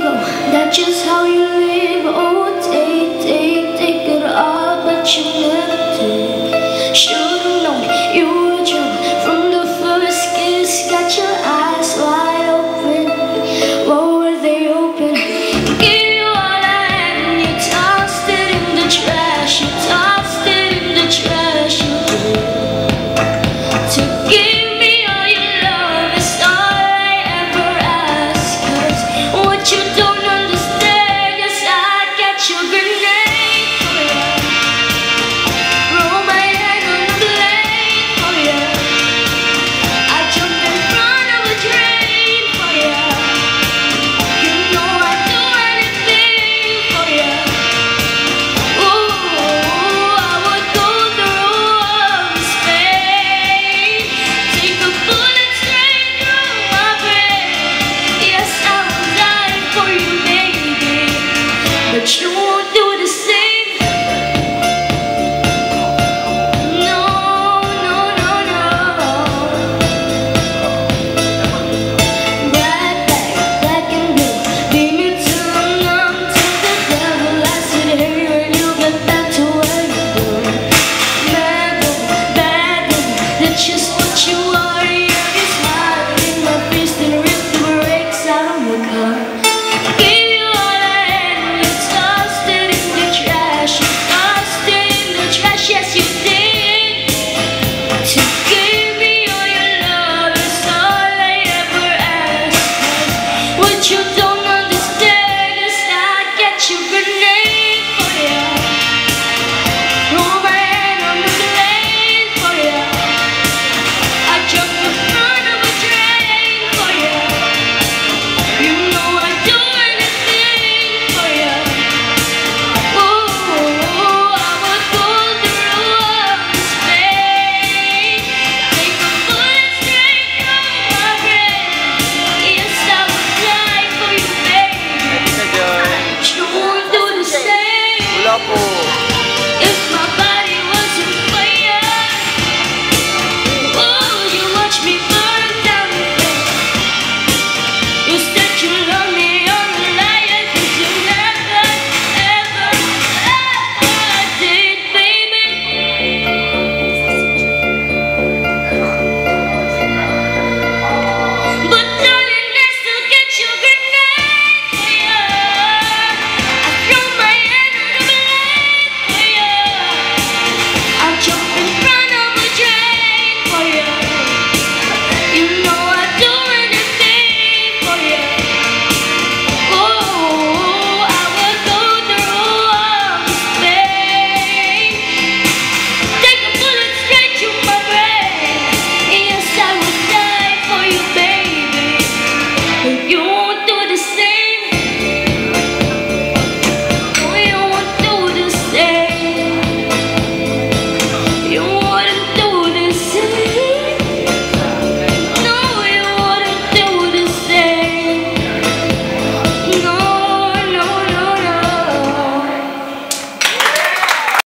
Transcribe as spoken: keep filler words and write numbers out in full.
go. That's just how you live. Oh, take, take, take it all, but you never did. Should've known you were drunk from the first kiss. Got your eyes wide open. What were they open? Give you all I had and you tossed it in the trash. You tossed it in the trash. You did. To give me all your love is all I ever ask. 'Cause what you don't understand is I got your grenade for ya. Roll my head on the blade for ya. I jump in front of a train for ya. You know I'd do anything for ya. Ooh, I would go through all this pain. Take a bullet straight through my brain. Yes, I will die for you, baby, but you won't do the same. No, no, no, no. Black, black, black and blue. Beat me till I'm numb. Take the devil, I said, hey, when you get back to where you belong. Bad woman, bad woman, that's just what you are. Yeah, you smile in my face, then rip the brakes out of my car. Give you all I had and you tossed it in the trash. You tossed it in the trash, yes you did. To give me all your love is all I ever ask. 'Cause what you don't